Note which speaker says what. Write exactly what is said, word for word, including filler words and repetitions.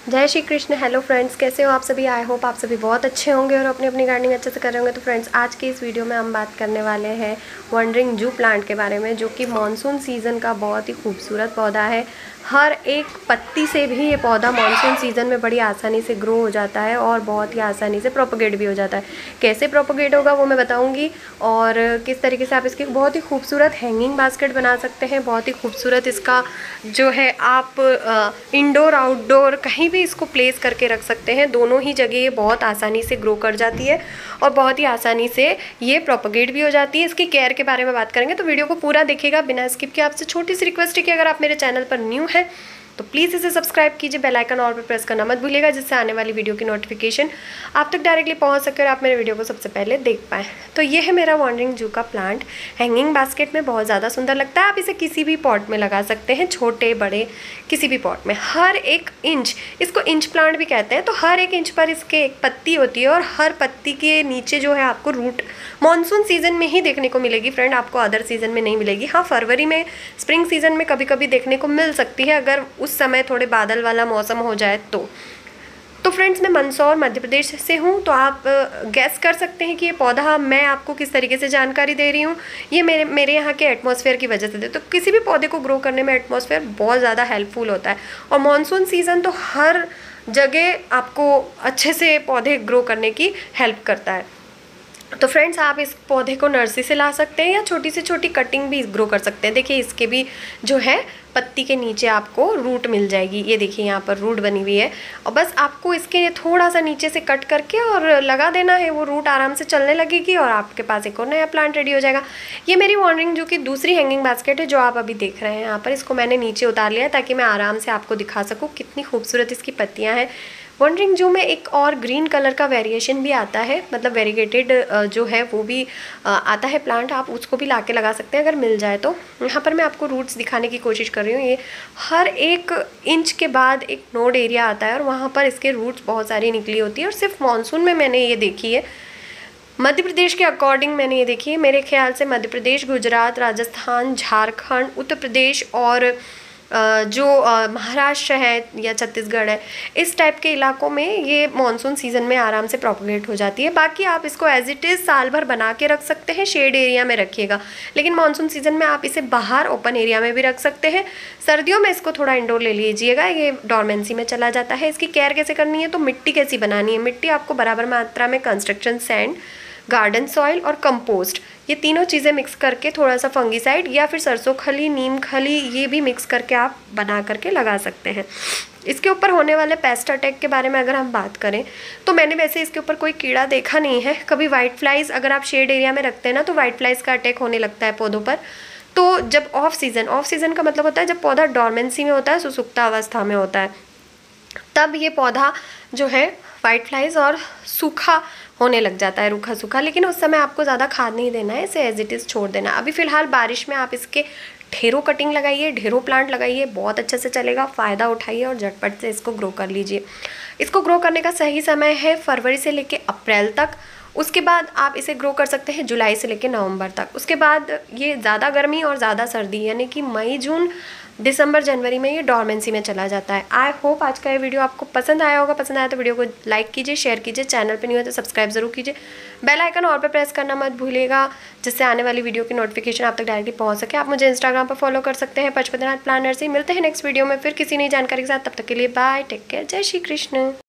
Speaker 1: जय Shri Krishna. Hello friends, कैसे हो आप सभी। आई होप आप सभी बहुत अच्छे होंगे और अपनी अपनी गार्डनिंग अच्छे से कर रहे होंगे। तो फ्रेंड्स, आज की इस वीडियो में हम बात करने वाले हैं वंडरिंग जू प्लांट के बारे में, जो कि मॉनसून सीज़न का बहुत ही खूबसूरत पौधा है। हर एक पत्ती से भी ये पौधा मॉनसून सीज़न में बड़ी आसानी से ग्रो हो जाता है और बहुत ही आसानी से प्रोपोगेट भी हो जाता है। कैसे प्रोपोगेट होगा वो मैं बताऊंगी, और किस तरीके से आप इसकी बहुत ही खूबसूरत हैंगिंग बास्केट बना सकते हैं। बहुत ही खूबसूरत इसका जो है आप इंडोर आउटडोर कहीं भी इसको प्लेस करके रख सकते हैं। दोनों ही जगह ये बहुत आसानी से ग्रो कर जाती है और बहुत ही आसानी से ये प्रोपोगेट भी हो जाती है। इसकी केयर के बारे में बात करेंगे तो वीडियो को पूरा देखिएगा बिना स्किप किए। आपसे छोटी सी रिक्वेस्ट है कि अगर आप मेरे चैनल पर न्यू है तो प्लीज़ इसे सब्सक्राइब कीजिए, बेल आइकन ऑल पर प्रेस करना मत भूलिएगा, जिससे आने वाली वीडियो की नोटिफिकेशन आप तक डायरेक्टली पहुंच सके और आप मेरे वीडियो को सबसे पहले देख पाएँ। तो ये है मेरा वॉन्डरिंग जू का प्लांट। हैंगिंग बास्केट में बहुत ज़्यादा सुंदर लगता है। आप इसे किसी भी पॉट में लगा सकते हैं, छोटे बड़े किसी भी पॉट में। हर एक इंच, इसको इंच प्लांट भी कहते हैं, तो हर एक इंच पर इसके एक पत्ती होती है और हर पत्ती के नीचे जो है आपको रूट मॉनसून सीज़न में ही देखने को मिलेगी फ्रेंड, आपको अदर सीज़न में नहीं मिलेगी। हाँ, फरवरी में स्प्रिंग सीज़न में कभी कभी देखने को मिल सकती है, अगर उस समय थोड़े बादल वाला मौसम हो जाए तो तो फ्रेंड्स, मैं मंदसौर मध्य प्रदेश से हूँ, तो आप गैस कर सकते हैं कि ये पौधा मैं आपको किस तरीके से जानकारी दे रही हूँ। ये मेरे मेरे यहाँ के एटमॉस्फेयर की वजह से दे, तो किसी भी पौधे को ग्रो करने में एटमॉस्फेयर बहुत ज़्यादा हेल्पफुल होता है। और मॉनसून सीज़न तो हर जगह आपको अच्छे से पौधे ग्रो करने की हेल्प करता है। तो फ्रेंड्स, आप इस पौधे को नर्सरी से ला सकते हैं या छोटी से छोटी कटिंग भी ग्रो कर सकते हैं। देखिए, इसके भी जो है पत्ती के नीचे आपको रूट मिल जाएगी। ये देखिए, यहाँ पर रूट बनी हुई है और बस आपको इसके थोड़ा सा नीचे से कट करके और लगा देना है। वो रूट आराम से चलने लगेगी और आपके पास एक और नया प्लांट रेडी हो जाएगा। ये मेरी वॉन्डरिंग जू की दूसरी हैंगिंग बास्केट है, जो आप अभी देख रहे हैं यहाँ पर। इसको मैंने नीचे उतार लिया है ताकि मैं आराम से आपको दिखा सकूँ कितनी खूबसूरत इसकी पत्तियाँ हैं। वॉन्डरिंग जू में एक और ग्रीन कलर का वेरिएशन भी आता है, मतलब वेरीगेटेड जो है वो भी आता है प्लांट। आप उसको भी लाके लगा सकते हैं अगर मिल जाए तो। यहाँ पर मैं आपको रूट्स दिखाने की कोशिश कर रही हूँ। ये हर एक इंच के बाद एक नोड एरिया आता है और वहाँ पर इसके रूट्स बहुत सारी निकली होती है। और सिर्फ मानसून में मैंने ये देखी है, मध्य प्रदेश के अकॉर्डिंग मैंने ये देखी है। मेरे ख्याल से मध्य प्रदेश, गुजरात, राजस्थान, झारखंड, उत्तर प्रदेश और जो महाराष्ट्र है या छत्तीसगढ़ है, इस टाइप के इलाकों में ये मॉनसून सीज़न में आराम से प्रोपोगेट हो जाती है। बाकी आप इसको एज इट इज़ साल भर बना के रख सकते हैं, शेड एरिया में रखिएगा, लेकिन मॉनसून सीज़न में आप इसे बाहर ओपन एरिया में भी रख सकते हैं। सर्दियों में इसको थोड़ा इंडोर ले लीजिएगा, ये डॉर्मेंसी में चला जाता है। इसकी केयर कैसे करनी है, तो मिट्टी कैसी बनानी है। मिट्टी आपको बराबर मात्रा में कंस्ट्रक्शन सैंड, गार्डन सॉइल और कंपोस्ट, ये तीनों चीज़ें मिक्स करके, थोड़ा सा फंगीसाइड या फिर सरसों खली, नीम खली, ये भी मिक्स करके आप बना करके लगा सकते हैं। इसके ऊपर होने वाले पेस्ट अटैक के बारे में अगर हम बात करें तो मैंने वैसे इसके ऊपर कोई कीड़ा देखा नहीं है। कभी वाइट फ्लाइज, अगर आप शेड एरिया में रखते हैं ना, तो वाइट फ्लाइज का अटैक होने लगता है पौधों पर। तो जब ऑफ सीज़न, ऑफ सीज़न का मतलब होता है जब पौधा डॉर्मेंसी में होता है, सुसुप्ता अवस्था में होता है, तब ये पौधा जो है वाइट फ्लाइज और सूखा होने लग जाता है, रूखा सूखा। लेकिन उस समय आपको ज़्यादा खाद नहीं देना है, इसे एज इट इज़ छोड़ देना। अभी फ़िलहाल बारिश में आप इसके ढेरों कटिंग लगाइए, ढेरों प्लांट लगाइए, बहुत अच्छे से चलेगा। फ़ायदा उठाइए और झटपट से इसको ग्रो कर लीजिए। इसको ग्रो करने का सही समय है फरवरी से लेके अप्रैल तक। उसके बाद आप इसे ग्रो कर सकते हैं जुलाई से लेकर नवंबर तक। उसके बाद ये ज़्यादा गर्मी और ज़्यादा सर्दी, यानी कि मई, जून, दिसंबर, जनवरी में ये डॉर्मेंसी में चला जाता है। आई होप आज का ये वीडियो आपको पसंद आया होगा। पसंद आया तो वीडियो को लाइक कीजिए, शेयर कीजिए, चैनल पे नहीं हो तो सब्सक्राइब जरूर कीजिए, बेल आइकन और पे प्रेस करना मत भूलिएगा, जिससे आने वाली वीडियो की नोटिफिकेशन आप तक डायरेक्टली पहुंच सके। आप मुझे इंस्टाग्राम पर फॉलो कर सकते हैं, पचपतिनाथ प्लानर से। मिलते हैं नेक्स्ट वीडियो में फिर किसी नई जानकारी के साथ। तब तक के लिए बाय, टेक केयर, जय श्री कृष्ण।